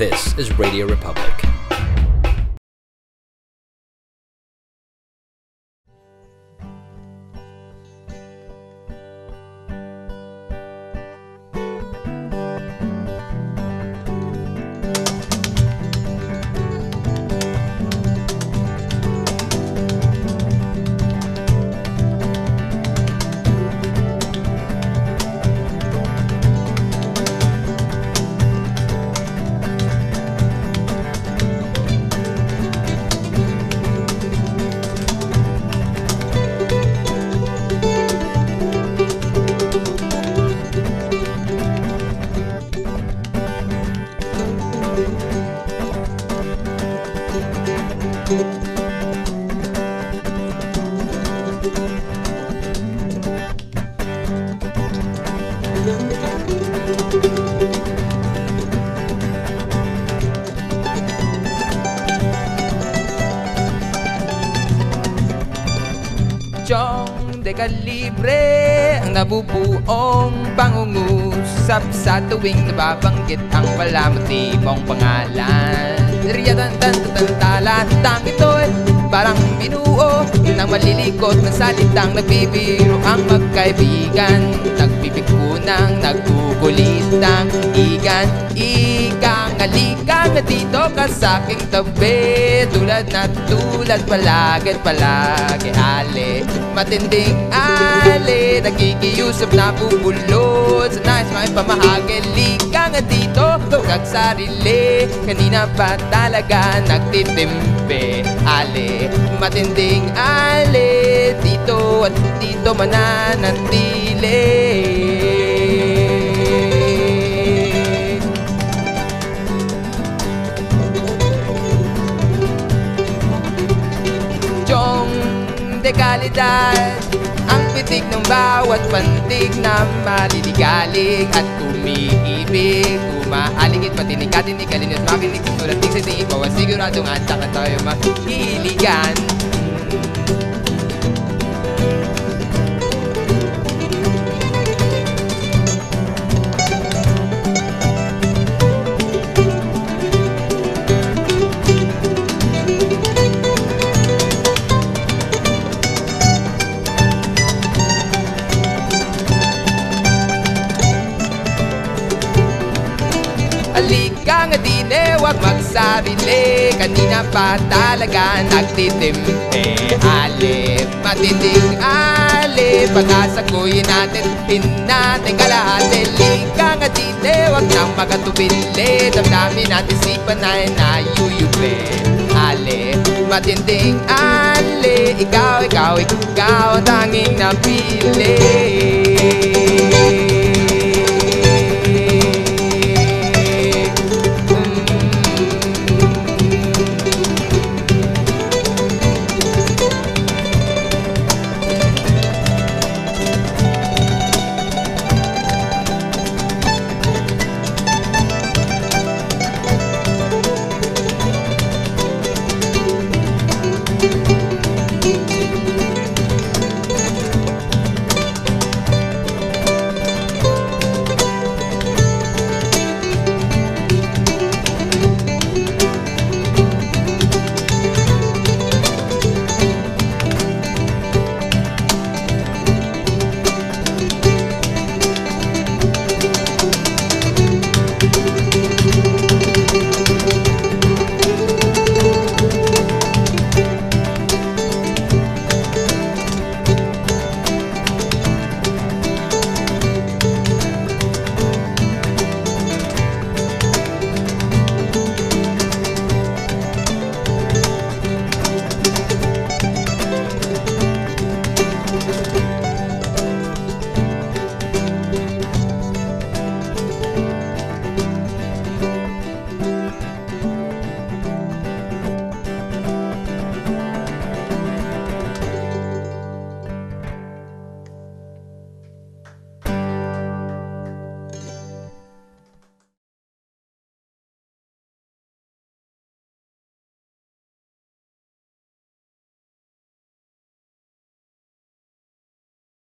This is Radio Republic. Chong de kalibre ang nabubuong pangungusap sa tuwing nababanggit ang wala motibong pangalan. Riyatan-tan-tan-talatang ito'y parang binuo ng malilikot na salitang nagbibiro ang magkaibigan. Nagpipigpunang nagkukulitang igan-igang halika na dito ka sa'king tabi. Tulad na tulad palagi ale, matinding ale, nagkikiyusap na bubulot sa nais may pamahagi. Lika nga dito, kag sarili, kanina pa talaga nagtitimpe. Ale, matinding ale, dito at dito mananatili. De kalidad ang pitik ng bawat pantig na maliligalig at umiibig. Umaaligid patinig at hindi kalinis makinig susulat sa di ikaw ang siguradong at saka tayo mahiligan. Halika nga dine, wag magsarili, kanina pa talaga nagtitimpe. Ale, matinding ale, pag-asaguyin natin, natin kalahati. Halika nga dine, wag nang magatubili, damdamin natin sipan na nayuyubi. Ale, matinding ale, ikaw ang tanging napili.